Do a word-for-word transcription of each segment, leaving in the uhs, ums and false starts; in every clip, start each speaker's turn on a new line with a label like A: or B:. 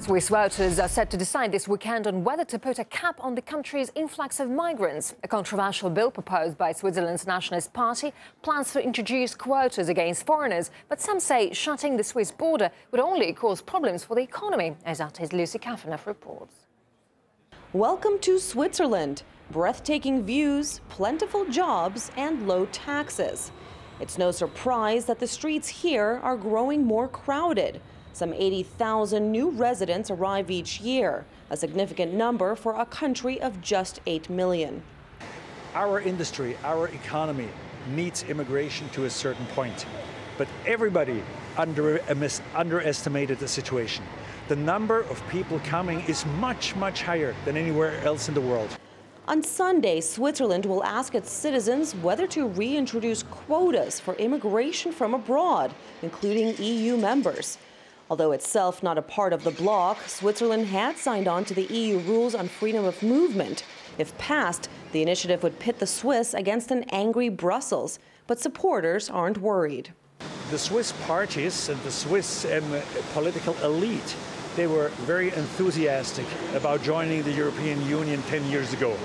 A: Swiss voters are set to decide this weekend on whether to put a cap on the country's influx of migrants. A controversial bill proposed by Switzerland's Nationalist Party plans to introduce quotas against foreigners, but some say shutting the Swiss border would only cause problems for the economy, as artist Lucy Kafanov reports.
B: Welcome to Switzerland. Breathtaking views, plentiful jobs and low taxes. It's no surprise that the streets here are growing more crowded. Some eighty thousand new residents arrive each year, a significant number for a country of just eight million.
C: Our industry, our economy needs immigration to a certain point, but everybody under, underestimated the situation. The number of people coming is much, much higher than anywhere else in the world.
B: On Sunday, Switzerland will ask its citizens whether to reintroduce quotas for immigration from abroad, including E U members. Although itself not a part of the bloc, Switzerland had signed on to the E U rules on freedom of movement. If passed, the initiative would pit the Swiss against an angry Brussels, but supporters aren't worried.
C: The Swiss parties and the Swiss um, political elite, they were very enthusiastic about joining the European Union ten years ago.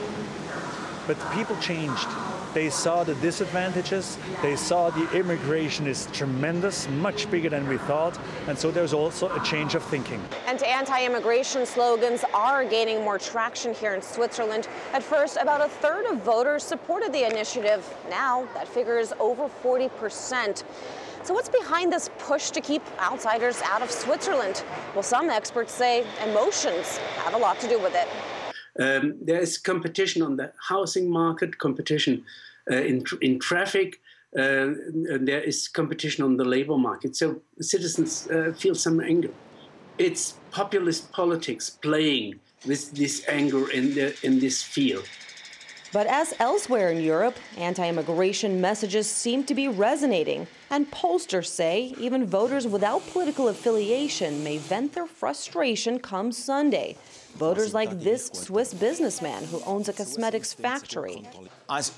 C: But people changed. They saw the disadvantages, they saw the immigration is tremendous, much bigger than we thought, and so there's also a change of thinking.
D: And anti-immigration slogans are gaining more traction here in Switzerland. At first, about a third of voters supported the initiative. Now, that figure is over forty percent. So what's behind this push to keep outsiders out of Switzerland? Well, some experts say emotions have a lot to do with it.
E: Um, there is competition on the housing market, competition uh, in, in traffic, uh, and there is competition on the labor market. So citizens uh, feel some anger. It's populist politics playing with this anger in, the, in this field.
B: But as elsewhere in Europe, anti-immigration messages seem to be resonating, and pollsters say even voters without political affiliation may vent their frustration come Sunday. Voters like this Swiss businessman who owns a cosmetics factory.
F: As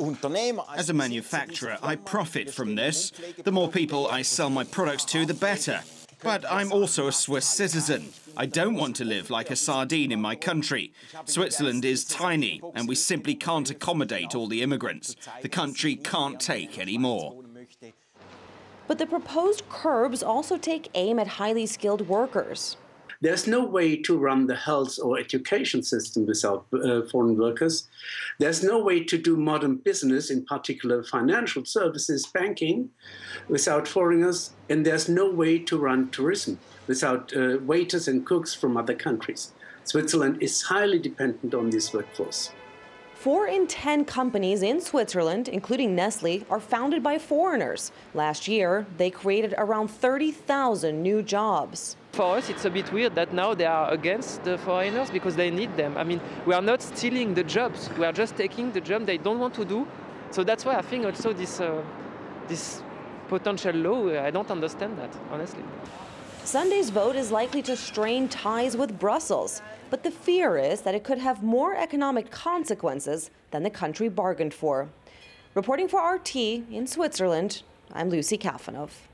F: a manufacturer, I profit from this. The more people I sell my products to, the better. But I'm also a Swiss citizen. I don't want to live like a sardine in my country. Switzerland is tiny, and we simply can't accommodate all the immigrants. The country can't take any more.
B: But the proposed curbs also take aim at highly skilled workers.
E: There's no way to run the health or education system without uh, foreign workers. There's no way to do modern business, in particular financial services, banking, without foreigners. And there's no way to run tourism without uh, waiters and cooks from other countries. Switzerland is highly dependent on this workforce.
B: Four in ten companies in Switzerland, including Nestle, are founded by foreigners. Last year, they created around thirty thousand new jobs.
G: For us, it's a bit weird that now they are against the foreigners because they need them. I mean, we are not stealing the jobs. We are just taking the job they don't want to do. So that's why I think also this, uh, this potential law, I don't understand that, honestly.
B: Sunday's vote is likely to strain ties with Brussels, but the fear is that it could have more economic consequences than the country bargained for. Reporting for R T in Switzerland, I'm Lucy Kafanov.